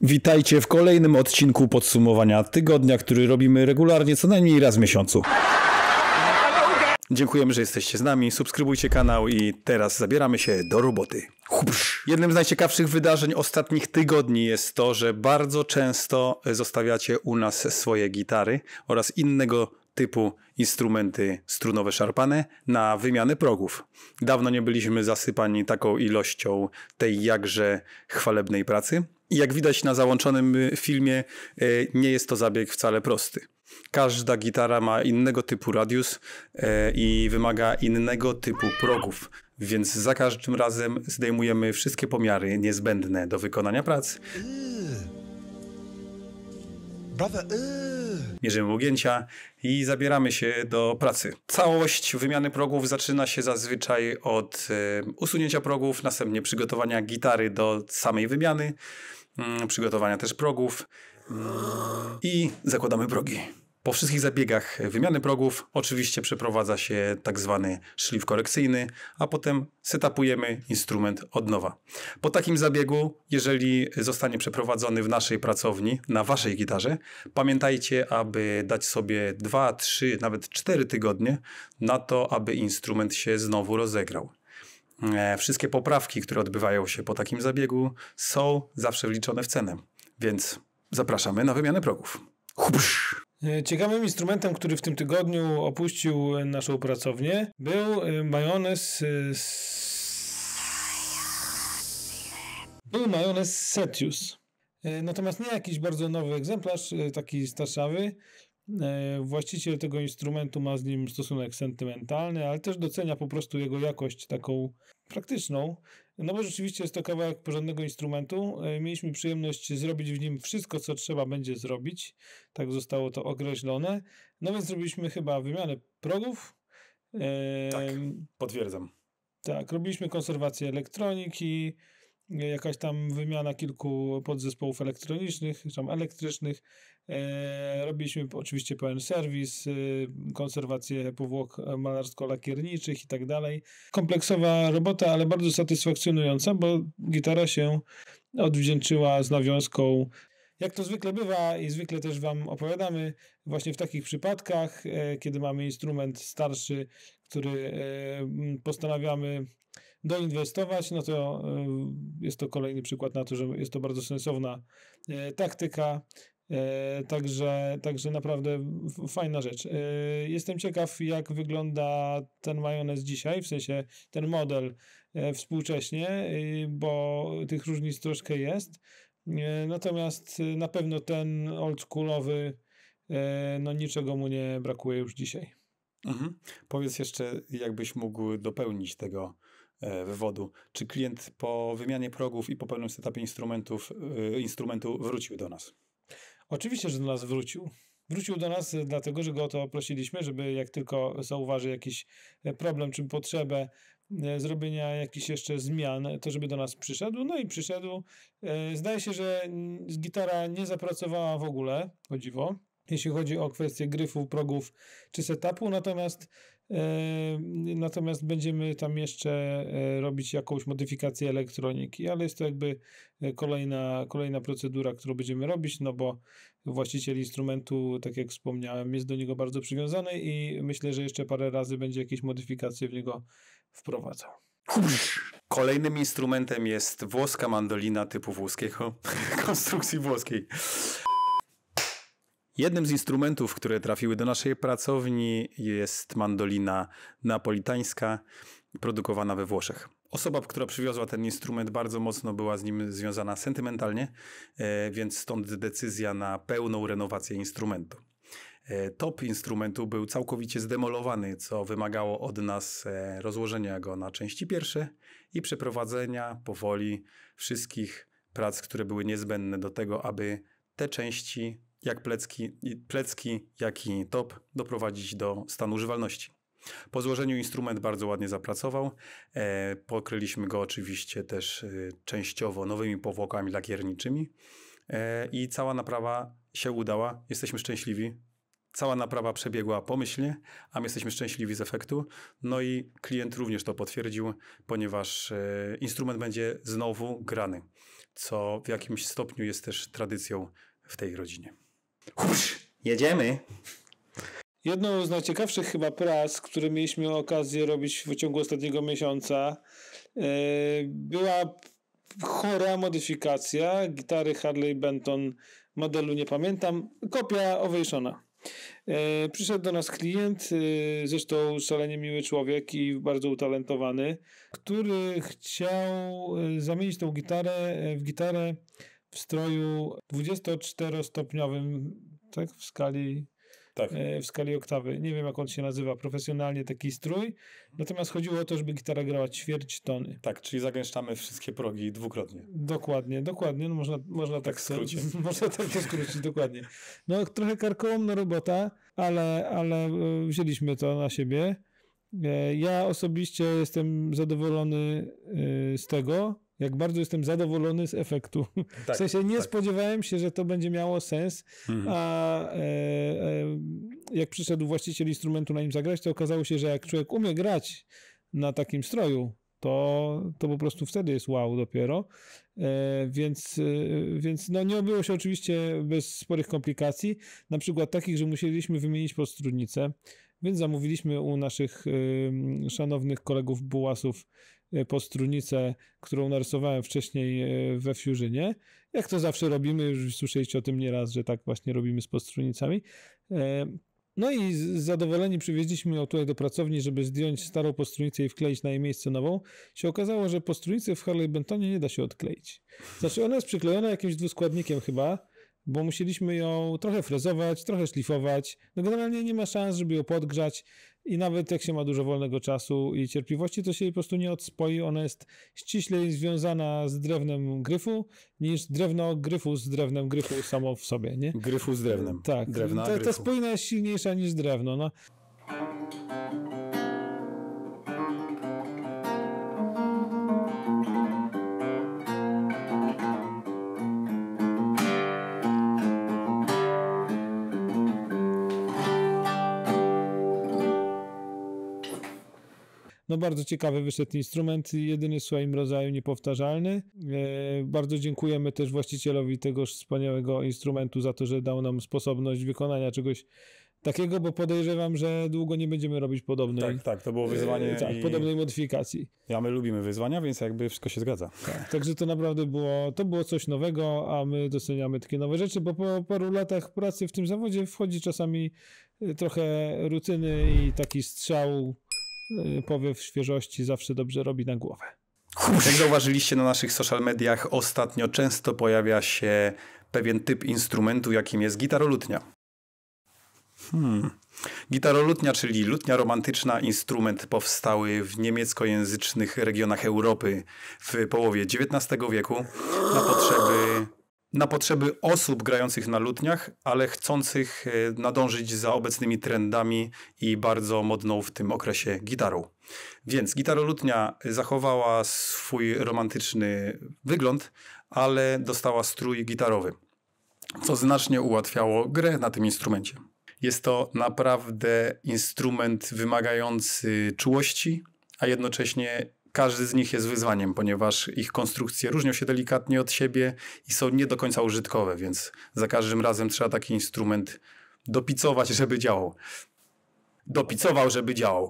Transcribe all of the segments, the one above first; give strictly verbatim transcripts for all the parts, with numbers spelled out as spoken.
Witajcie w kolejnym odcinku podsumowania tygodnia, który robimy regularnie co najmniej raz w miesiącu. Dziękujemy, że jesteście z nami, subskrybujcie kanał i teraz zabieramy się do roboty. Jednym z najciekawszych wydarzeń ostatnich tygodni jest to, że bardzo często zostawiacie u nas swoje gitary oraz innego typu instrumenty strunowe szarpane na wymianę progów. Dawno nie byliśmy zasypani taką ilością tej jakże chwalebnej pracy. I jak widać na załączonym filmie, nie jest to zabieg wcale prosty. Każda gitara ma innego typu radius i wymaga innego typu progów, więc za każdym razem zdejmujemy wszystkie pomiary niezbędne do wykonania prac. Mierzymy ugięcia i zabieramy się do pracy. Całość wymiany progów zaczyna się zazwyczaj od y, usunięcia progów, następnie przygotowania gitary do samej wymiany, y, przygotowania też progów y, i zakładamy progi. Po wszystkich zabiegach wymiany progów oczywiście przeprowadza się tak zwany szlif korekcyjny, a potem setupujemy instrument od nowa. Po takim zabiegu, jeżeli zostanie przeprowadzony w naszej pracowni, na waszej gitarze, pamiętajcie, aby dać sobie dwa, trzy, nawet cztery tygodnie na to, aby instrument się znowu rozegrał. Wszystkie poprawki, które odbywają się po takim zabiegu, są zawsze wliczone w cenę, więc zapraszamy na wymianę progów. Hubsz. Ciekawym instrumentem, który w tym tygodniu opuścił naszą pracownię, był majonez był majonez Setius. Natomiast nie jakiś bardzo nowy egzemplarz, taki starszawy. Właściciel tego instrumentu ma z nim stosunek sentymentalny, ale też docenia po prostu jego jakość taką praktyczną. No bo rzeczywiście jest to kawałek porządnego instrumentu. Mieliśmy przyjemność zrobić w nim wszystko, co trzeba będzie zrobić. Tak zostało to określone. No więc zrobiliśmy chyba wymianę progów. Tak, potwierdzam. Tak, robiliśmy konserwację elektroniki, jakaś tam wymiana kilku podzespołów elektronicznych, czy tam elektrycznych. E, robiliśmy oczywiście pełen serwis, e, konserwację powłok malarsko-lakierniczych i tak dalej. Kompleksowa robota, ale bardzo satysfakcjonująca, bo gitara się odwdzięczyła z nawiązką. Jak to zwykle bywa i zwykle też wam opowiadamy właśnie w takich przypadkach, e, kiedy mamy instrument starszy, który e, postanawiamy doinwestować, no to y, jest to kolejny przykład na to, że jest to bardzo sensowna y, taktyka, y, także, także naprawdę f- fajna rzecz. Y, jestem ciekaw, jak wygląda ten majonez dzisiaj, w sensie ten model y, współcześnie, y, bo tych różnic troszkę jest, y, natomiast y, na pewno ten oldschoolowy, y, no niczego mu nie brakuje już dzisiaj. Mhm. Powiedz jeszcze, jakbyś mógł dopełnić tego wywodu. Czy klient po wymianie progów i po pełnym setupie instrumentów, y, instrumentu wrócił do nas? Oczywiście, że do nas wrócił. Wrócił do nas dlatego, że go o to prosiliśmy, żeby jak tylko zauważy jakiś problem czy potrzebę zrobienia jakichś jeszcze zmian, to żeby do nas przyszedł. No i przyszedł. Zdaje się, że gitara nie zapracowała w ogóle, o dziwo, jeśli chodzi o kwestię gryfów, progów czy setupu, natomiast e, natomiast będziemy tam jeszcze e, robić jakąś modyfikację elektroniki, ale jest to jakby kolejna, kolejna procedura, którą będziemy robić, no bo właściciel instrumentu, tak jak wspomniałem, jest do niego bardzo przywiązany i myślę, że jeszcze parę razy będzie jakieś modyfikacje w niego wprowadzał. Kolejnym instrumentem jest włoska mandolina typu włoskiego, konstrukcji włoskiej. Jednym z instrumentów, które trafiły do naszej pracowni, jest mandolina napolitańska, produkowana we Włoszech. Osoba, która przywiozła ten instrument, bardzo mocno była z nim związana sentymentalnie, więc stąd decyzja na pełną renowację instrumentu. Top instrumentu był całkowicie zdemolowany, co wymagało od nas rozłożenia go na części pierwsze i przeprowadzenia powoli wszystkich prac, które były niezbędne do tego, aby te części, jak plecki, plecki, jak i top, doprowadzić do stanu używalności. Po złożeniu instrument bardzo ładnie zapracował. E, pokryliśmy go oczywiście też e, częściowo nowymi powłokami lakierniczymi e, i cała naprawa się udała. Jesteśmy szczęśliwi. Cała naprawa przebiegła pomyślnie, a my jesteśmy szczęśliwi z efektu. No i klient również to potwierdził, ponieważ e, instrument będzie znowu grany, co w jakimś stopniu jest też tradycją w tej rodzinie. Husz, jedziemy! Jedną z najciekawszych chyba prac, które mieliśmy okazję robić w ciągu ostatniego miesiąca, yy, była chora modyfikacja gitary Harley Benton, modelu nie pamiętam, kopia Ovation'a. Yy, przyszedł do nas klient, yy, zresztą szalenie miły człowiek i bardzo utalentowany, który chciał zamienić tą gitarę w gitarę w stroju dwudziestoczterostopniowym, tak, w skali... Tak. w skali oktawy. Nie wiem, jak on się nazywa profesjonalnie, taki strój. Natomiast chodziło o to, żeby gitara grała ćwierć tony. Tak, czyli zagęszczamy wszystkie progi dwukrotnie. Dokładnie, dokładnie. No można, można tak, tak skrócić. Można tak to skrócić, dokładnie. No trochę karkołomna robota, ale, ale wzięliśmy to na siebie. Ja osobiście jestem zadowolony z tego, jak bardzo jestem zadowolony z efektu. Tak, w sensie nie tak. spodziewałem się, że to będzie miało sens, mhm. a e, e, jak przyszedł właściciel instrumentu na nim zagrać, to okazało się, że jak człowiek umie grać na takim stroju, to, to po prostu wtedy jest wow dopiero. E, więc e, więc no nie obyło się oczywiście bez sporych komplikacji, na przykład takich, że musieliśmy wymienić podstrunnicę, więc zamówiliśmy u naszych e, szanownych kolegów bułasów podstrunnicę, którą narysowałem wcześniej we Fusionie. Jak to zawsze robimy, już słyszeliście o tym nieraz, że tak właśnie robimy z podstrunnicami. No i zadowoleni przywieźliśmy ją tutaj do pracowni, żeby zdjąć starą podstrunnicę i wkleić na jej miejsce nową. Się okazało, że podstrunicy w Harley Bentonie nie da się odkleić. Znaczy ona jest przyklejona jakimś dwuskładnikiem chyba, bo musieliśmy ją trochę frezować, trochę szlifować. No generalnie nie ma szans, żeby ją podgrzać i nawet jak się ma dużo wolnego czasu i cierpliwości, to się jej po prostu nie odspoi. Ona jest ściślej związana z drewnem gryfu, niż drewno gryfu z drewnem gryfu samo w sobie, nie? Gryfu z drewnem. Tak. Drewna, ta, gryfu. ta spójna jest silniejsza niż drewno, no. No bardzo ciekawy wyszedł instrument, jedyny w swoim rodzaju, niepowtarzalny. E, bardzo dziękujemy też właścicielowi tegoż wspaniałego instrumentu za to, że dał nam sposobność wykonania czegoś takiego, bo podejrzewam, że długo nie będziemy robić podobnej. Tak, tak, to było wyzwanie. E, tak, i... podobnej modyfikacji. Ja my lubimy wyzwania, więc jakby wszystko się zgadza. Tak, także to naprawdę było, to było coś nowego, a my doceniamy takie nowe rzeczy, bo po paru latach pracy w tym zawodzie wchodzi czasami trochę rutyny i taki strzał, powiew świeżości zawsze dobrze robi na głowę. Jak zauważyliście na naszych social mediach, ostatnio często pojawia się pewien typ instrumentu, jakim jest gitarolutnia. Hmm. Gitarolutnia, czyli lutnia romantyczna, instrument powstały w niemieckojęzycznych regionach Europy w połowie dziewiętnastego wieku na potrzeby, na potrzeby osób grających na lutniach, ale chcących nadążyć za obecnymi trendami i bardzo modną w tym okresie gitarą. Więc gitarolutnia zachowała swój romantyczny wygląd, ale dostała strój gitarowy, co znacznie ułatwiało grę na tym instrumencie. Jest to naprawdę instrument wymagający czułości, a jednocześnie każdy z nich jest wyzwaniem, ponieważ ich konstrukcje różnią się delikatnie od siebie i są nie do końca użytkowe, więc za każdym razem trzeba taki instrument dopicować, żeby działał. Dopicował, żeby działał.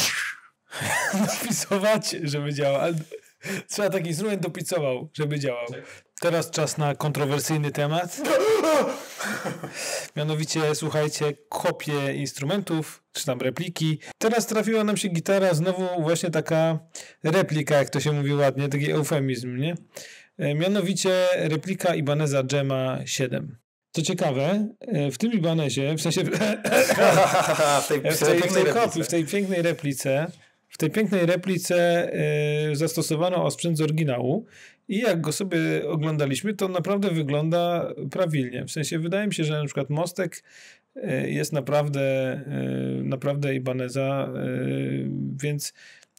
Dopicować, żeby działał. Trzeba taki instrument dopicował, żeby działał. Teraz czas na kontrowersyjny temat. Mianowicie, słuchajcie, kopie instrumentów, czy tam repliki. Teraz trafiła nam się gitara, znowu właśnie taka replika, jak to się mówi ładnie, taki eufemizm, nie? Mianowicie replika Ibaneza Gemma siedem. Co ciekawe, w tym Ibanezie, w sensie w tej, w tej, w tej kopii, w tej pięknej replice, w tej pięknej replice y, zastosowano osprzęt z oryginału i jak go sobie oglądaliśmy, to naprawdę wygląda prawilnie. W sensie wydaje mi się, że na przykład mostek y, jest naprawdę y, naprawdę Ibaneza, y, więc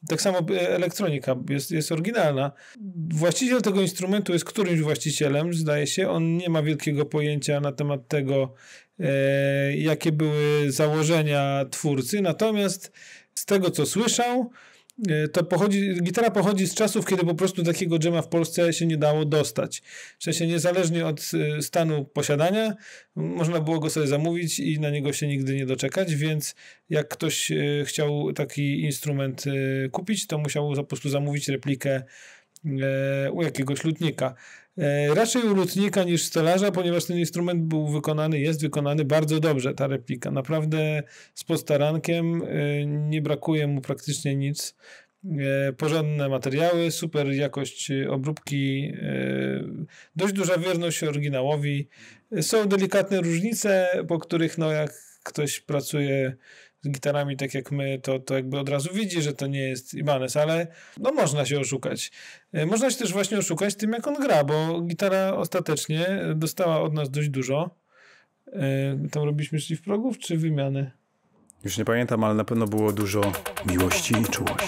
Tak samo elektronika jest, jest oryginalna. Właściciel tego instrumentu jest którymś właścicielem, zdaje się. On nie ma wielkiego pojęcia na temat tego, e, jakie były założenia twórcy. Natomiast z tego, co słyszał, to pochodzi, gitara pochodzi z czasów, kiedy po prostu takiego dżema w Polsce się nie dało dostać. W sensie niezależnie od stanu posiadania, można było go sobie zamówić i na niego się nigdy nie doczekać, więc jak ktoś chciał taki instrument kupić, to musiał po prostu zamówić replikę u jakiegoś lutnika. Raczej u lutnika niż stolarza, ponieważ ten instrument był wykonany, jest wykonany bardzo dobrze, ta replika. Naprawdę z postarankiem, nie brakuje mu praktycznie nic. Porządne materiały, super jakość obróbki, dość duża wierność oryginałowi. Są delikatne różnice, po których no jak ktoś pracuje z gitarami tak jak my, to, to jakby od razu widzi, że to nie jest Ibanez, ale no można się oszukać. Można się też właśnie oszukać tym, jak on gra, bo gitara ostatecznie dostała od nas dość dużo. Tam robiliśmy szlif progów, czy wymiany? Już nie pamiętam, ale na pewno było dużo miłości i czułości.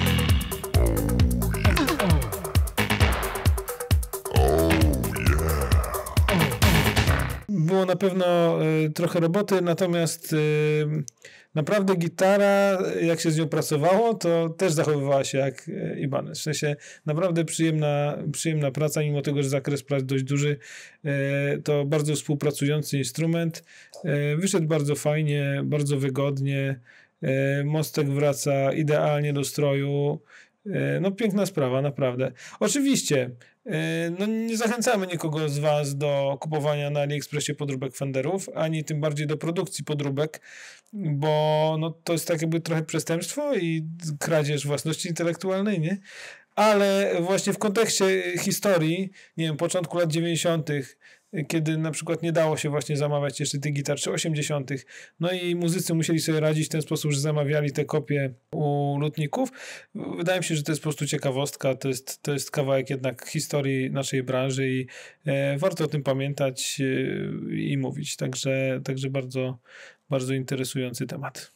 Było na pewno y, trochę roboty, natomiast y, naprawdę gitara, jak się z nią pracowało, to też zachowywała się jak Ibanez. W sensie naprawdę przyjemna, przyjemna praca, mimo tego, że zakres prac dość duży, y, to bardzo współpracujący instrument. Y, wyszedł bardzo fajnie, bardzo wygodnie. Y, mostek wraca idealnie do stroju. Y, no piękna sprawa, naprawdę. Oczywiście no nie zachęcamy nikogo z was do kupowania na AliExpressie podróbek Fenderów, ani tym bardziej do produkcji podróbek, bo no, to jest tak jakby trochę przestępstwo i kradzież własności intelektualnej, nie? Ale właśnie w kontekście historii, nie wiem, początku lat dziewięćdziesiątych, kiedy na przykład nie dało się właśnie zamawiać jeszcze tych gitar, czy osiemdziesiątych, no i muzycy musieli sobie radzić w ten sposób, że zamawiali te kopie u lutników. Wydaje mi się, że to jest po prostu ciekawostka, to jest, to jest kawałek jednak historii naszej branży i e, warto o tym pamiętać e, i mówić. Także, także bardzo, bardzo interesujący temat.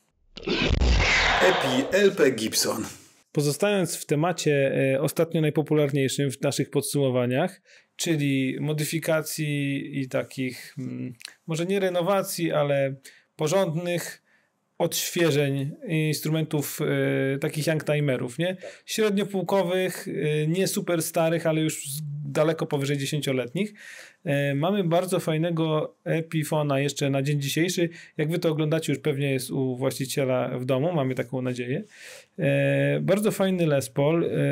Epi L P Gibson. Pozostając w temacie e, ostatnio najpopularniejszym w naszych podsumowaniach, czyli modyfikacji i takich, mm, może nie renowacji, ale porządnych odświeżeń instrumentów y, takich youngtimerów, nie? Średniopółkowych, y, nie super starych, ale już daleko powyżej dziesięcioletnich. Y, mamy bardzo fajnego Epifona jeszcze na dzień dzisiejszy. Jak wy to oglądacie, już pewnie jest u właściciela w domu, mamy taką nadzieję. Y, bardzo fajny Les Paul, y,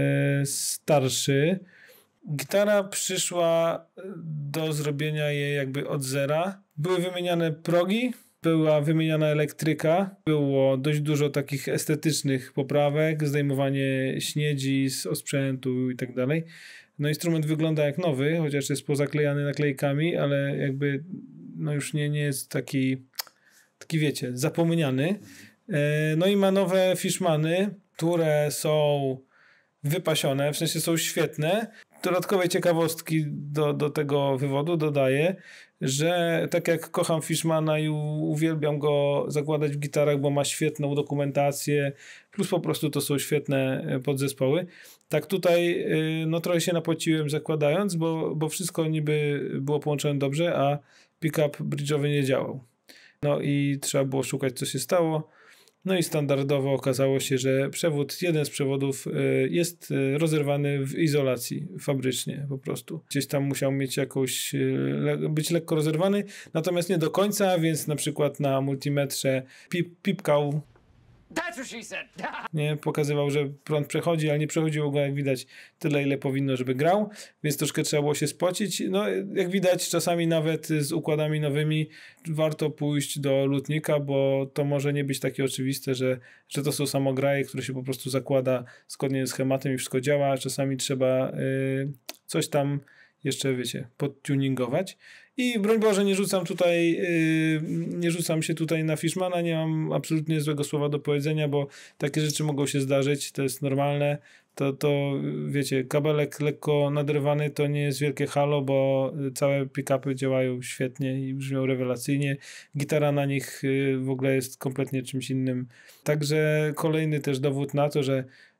starszy. Gitara przyszła do zrobienia jej jakby od zera. Były wymieniane progi, była wymieniana elektryka, było dość dużo takich estetycznych poprawek, zdejmowanie śniedzi z osprzętu i tak dalej. No instrument wygląda jak nowy, chociaż jest pozaklejany naklejkami, ale jakby no już nie, nie jest taki, taki wiecie, zapomniany. No i ma nowe Fishmany, które są wypasione, w sensie są świetne. Dodatkowej ciekawostki do, do tego wywodu dodaję, że tak jak kocham Fishmana i uwielbiam go zakładać w gitarach, bo ma świetną dokumentację, plus po prostu to są świetne podzespoły, tak tutaj no trochę się napociłem zakładając, bo, bo wszystko niby było połączone dobrze, a pick-up bridge'owy nie działał. No i trzeba było szukać, co się stało. No i standardowo okazało się, że przewód, jeden z przewodów jest rozerwany w izolacji fabrycznie po prostu. Gdzieś tam musiał mieć jakąś, być lekko rozerwany, natomiast nie do końca, więc na przykład na multimetrze pip, pipkał. That's what she said. Nie, pokazywał, że prąd przechodzi, ale nie przechodziło go jak widać tyle, ile powinno, żeby grał, więc troszkę trzeba było się spocić. No jak widać czasami nawet z układami nowymi warto pójść do lutnika, bo to może nie być takie oczywiste, że, że to są samograje, które się po prostu zakłada zgodnie z schematem i wszystko działa, a czasami trzeba yy, coś tam jeszcze, wiecie, podtuningować. I broń Boże, nie rzucam tutaj, yy, nie rzucam się tutaj na Fishmana, nie mam absolutnie złego słowa do powiedzenia, bo takie rzeczy mogą się zdarzyć, to jest normalne. To, to wiecie, kabelek lekko naderwany to nie jest wielkie halo, bo całe pick-upy działają świetnie i brzmią rewelacyjnie. Gitara na nich yy, w ogóle jest kompletnie czymś innym. Także kolejny też dowód na to, że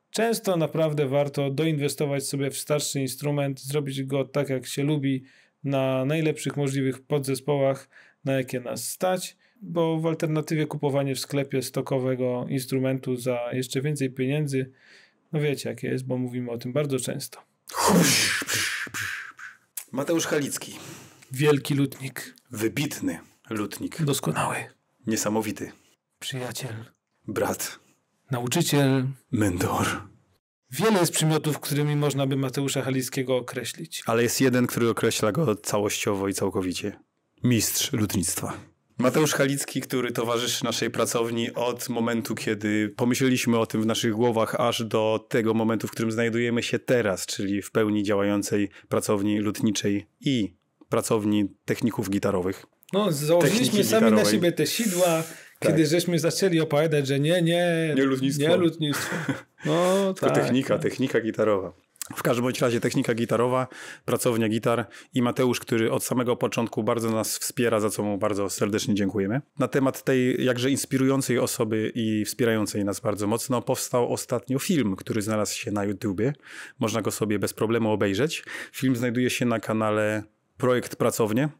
często naprawdę warto doinwestować sobie w starszy instrument, zrobić go tak jak się lubi, na najlepszych możliwych podzespołach, na jakie nas stać, bo w alternatywie kupowanie w sklepie stokowego instrumentu za jeszcze więcej pieniędzy, no wiecie jakie jest, bo mówimy o tym bardzo często. Mateusz Halicki. Wielki lutnik. Wybitny lutnik. Doskonały. Niesamowity. Przyjaciel. Brat. Nauczyciel. Mentor. Wiele jest przymiotów, którymi można by Mateusza Halickiego określić. Ale jest jeden, który określa go całościowo i całkowicie. Mistrz lutnictwa. Mateusz Halicki, który towarzyszy naszej pracowni od momentu, kiedy pomyśleliśmy o tym w naszych głowach, aż do tego momentu, w którym znajdujemy się teraz, czyli w pełni działającej pracowni lutniczej i pracowni techników gitarowych. No, założyliśmy Techniki sami gitarowej. na siebie te sidła, kiedy Tak. żeśmy zaczęli opowiadać, że nie, nie, Nie lutnictwo. Nie lutnictwo. No, Tylko tak, technika, tak. technika gitarowa. W każdym bądź razie technika gitarowa, pracownia gitar i Mateusz, który od samego początku bardzo nas wspiera, za co mu bardzo serdecznie dziękujemy. Na temat tej jakże inspirującej osoby i wspierającej nas bardzo mocno powstał ostatnio film, który znalazł się na YouTubie. Można go sobie bez problemu obejrzeć. Film znajduje się na kanale Projekt Pracownie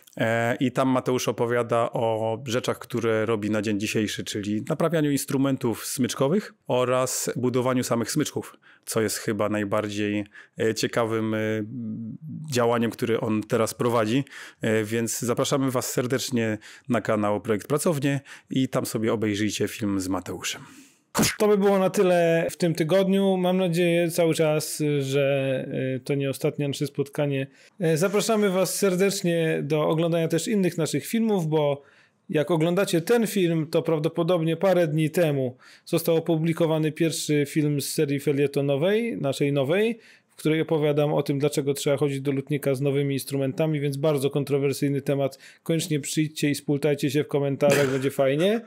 e, i tam Mateusz opowiada o rzeczach, które robi na dzień dzisiejszy, czyli naprawianiu instrumentów smyczkowych oraz budowaniu samych smyczków, co jest chyba najbardziej e, ciekawym e, działaniem, które on teraz prowadzi, e, więc zapraszamy was serdecznie na kanał Projekt Pracownie i tam sobie obejrzyjcie film z Mateuszem. To by było na tyle w tym tygodniu. Mam nadzieję cały czas, że to nie ostatnie nasze spotkanie. Zapraszamy was serdecznie do oglądania też innych naszych filmów, bo jak oglądacie ten film, to prawdopodobnie parę dni temu został opublikowany pierwszy film z serii felietonowej, naszej nowej, w której opowiadam o tym, dlaczego trzeba chodzić do lutnika z nowymi instrumentami, więc bardzo kontrowersyjny temat. Koniecznie przyjdźcie i spultajcie się w komentarzach, będzie fajnie.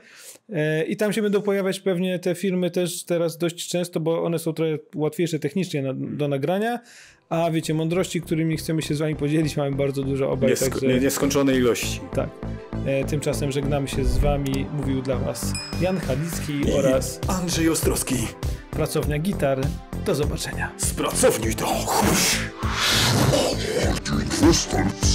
I tam się będą pojawiać pewnie te filmy też teraz dość często, bo one są trochę łatwiejsze technicznie na, do nagrania, a wiecie, mądrości, którymi chcemy się z wami podzielić, mamy bardzo dużo obaj. Niesko- także... nie, nieskończonej ilości. Tak. E, tymczasem żegnamy się z wami. Mówił dla was Jan Halicki I oraz Andrzej Ostrowski. Pracownia Gitar. Do zobaczenia. Spracownij to! Western